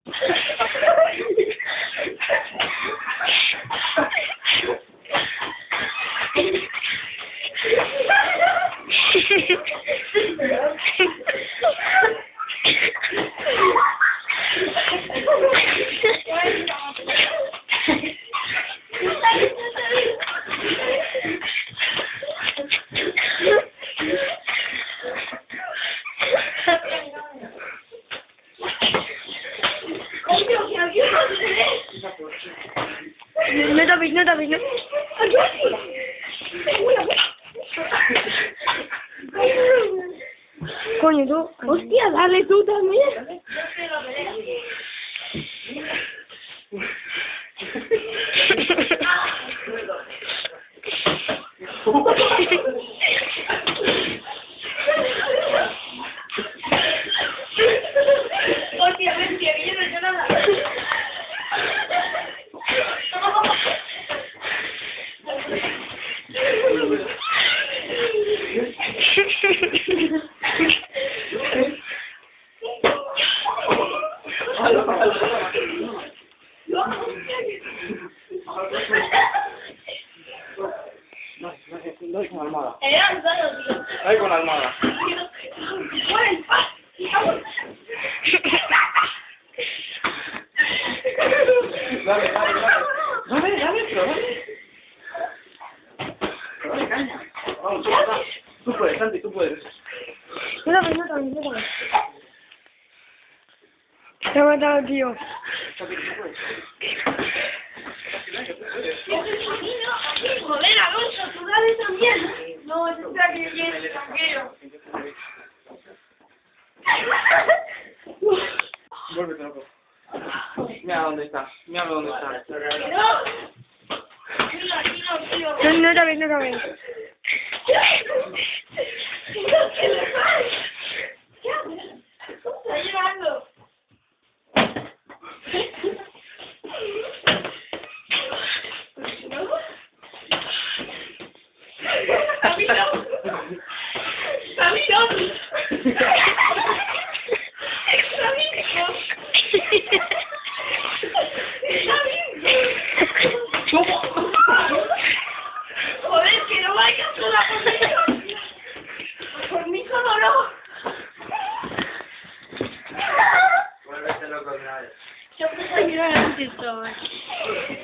No tapes, no tapes, no. Coño, tú. Hostia, dale tú también. Hostia, bestia, que yo no he hecho nada. Doy con almohada. Tío. Doy con almohada. Dale, dale, dale. Dale, dale, pero dale. Pero dale caña. Vamos, tú puedes, Santi, tú puedes. No tapes, no tapes, no tapes. Te ha matado, tío. Santi, tú puedes. Joder, Alonso, tú dale también. No, eso está que bien, tranquilo. Vuélvete loco. Mira dónde está. Mira dónde está. No. Aquí no, tío. No tapes, no tapes. ¿Qué le pasa? ¿Qué haces? Está llorando. Joder, que no vayas a la posición. Por mí solo no. Vuélvete loco otra vez. Yo pensé que era antes,